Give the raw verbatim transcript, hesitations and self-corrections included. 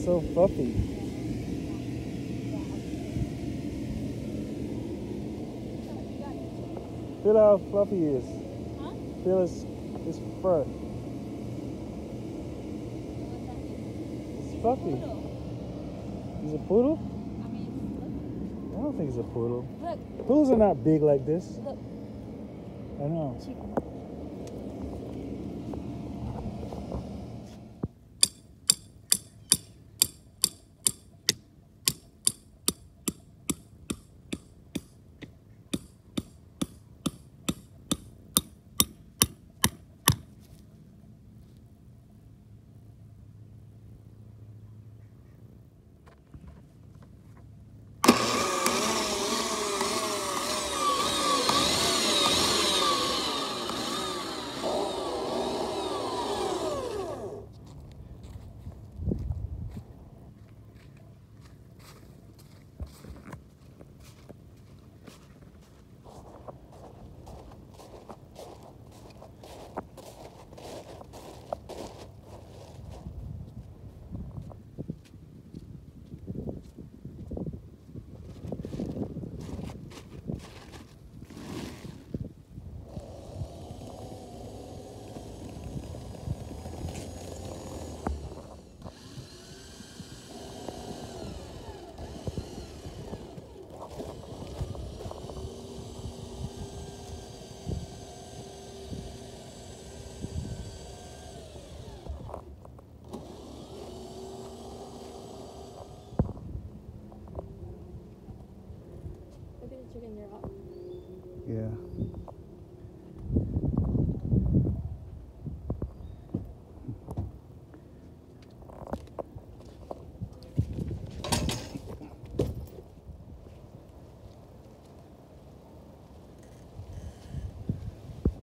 so fluffy. Feel how fluffy he is. Huh? Feel his, his fur. It's fluffy. He's a poodle? I mean, I don't think he's a poodle. look. Poodles are not big like this. Look. I know. Look at the chicken, they're up. Yeah.